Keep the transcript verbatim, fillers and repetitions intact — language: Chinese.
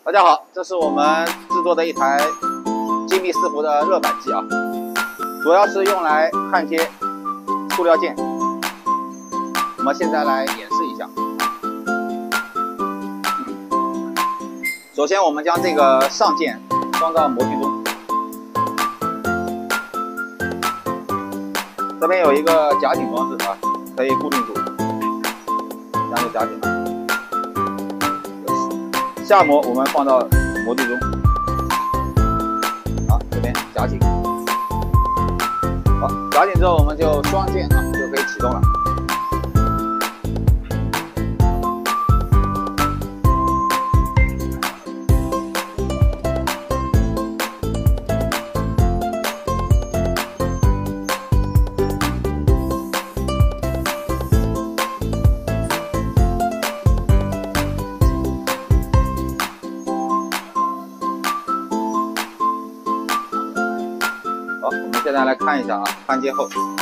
大家好，这是我们制作的一台精密四伏的热板机啊，主要是用来焊接塑料件。我们现在来演示一下。首先，我们将这个上件装到模具中，这边有一个夹紧装置啊，可以固定住，这样就夹紧了。 下模我们放到模具中，好，这边夹紧，好，夹紧之后我们就双键啊就可以启动了。好，我们现在来看一下啊，焊接后。